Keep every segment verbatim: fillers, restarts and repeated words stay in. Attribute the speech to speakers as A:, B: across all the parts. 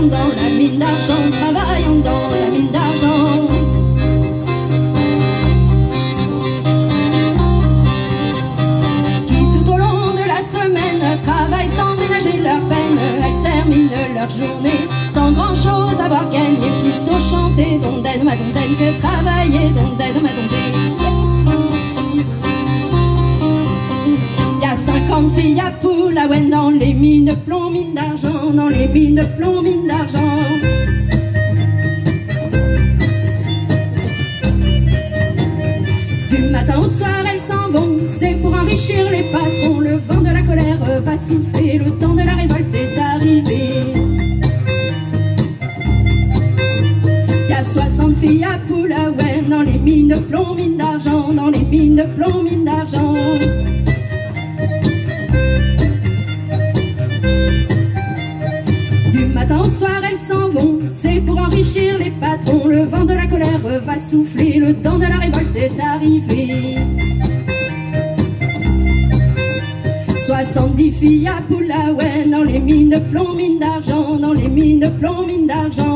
A: travaillons dans la mine d'argent, travaillons dans la mine d'argent. Qui tout au long de la semaine travaillent sans ménager leur peine. Elles terminent leur journée sans grand chose à avoir gagné. Plutôt chanter dondaine ma dondaine que travailler dondaine ma dondaine. cinquante filles à Poulaouen dans les mines de plomb, mines d'argent, dans les mines de plomb, mines d'argent. Du matin au soir elles s'en vont, c'est pour enrichir les patrons. Le vent de la colère va souffler, le temps de la révolte est arrivé. Y a soixante filles à Poulaouen dans les mines de plomb, mines d'argent, dans les mines de plomb, mines d'argent. Du matin au soir elles s'en vont, c'est pour enrichir les patrons. Le vent de la colère va souffler, le temps de la révolte est arrivé. Soixante-dix filles à Poulaouen dans les mines de plomb, mines d'argent, dans les mines de plomb, mines d'argent.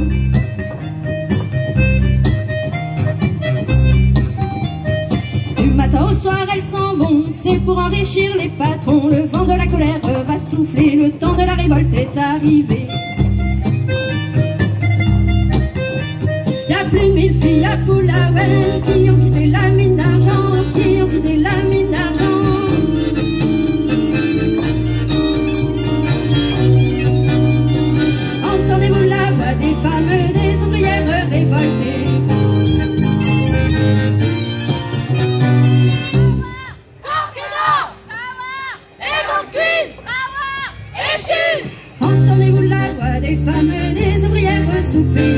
A: Du matin au soir elles s'en vont, c'est pour enrichir les patrons. Le vent de la colère va souffler, le temps de la révolte est arrivé. Y a plus de mille filles à Poulaouen qui ont quitté la mine d'argent, qui ont quitté la mine d'argent. Entendez-vous la voix des femmes, des ouvrières révoltées? Entendez-vous la voix des femmes, des ouvrières soupées?